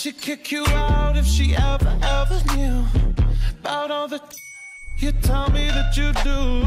she'd kick you out if she ever knew about all the you tell me that you do.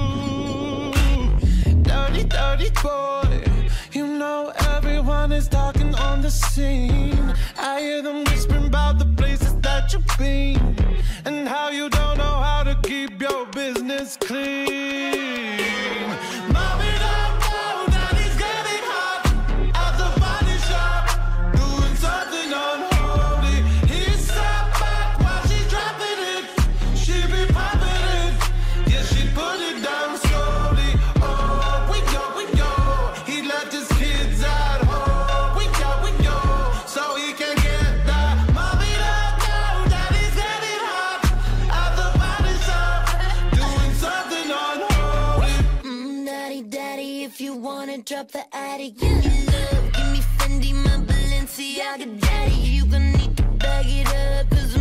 Dirty, dirty boy. You know everyone is talking on the scene. I hear them whispering about the places that you've been and how you don't know how to keep your business clean. Mommy, don't go, daddy's getting hot at the body shop, doing something unholy. He stepped back while she's dropping it. She be popping it, yeah, she put it down slowly. Oh, we go, he left his kids at home. We go, so he can get that. Mommy, don't go, daddy's getting hot at the body shop, doing something unholy. Daddy, if you wanna drop the attic, give me love, give me Fendi, my Balenciaga daddy. You gon' need to bag it up, 'cause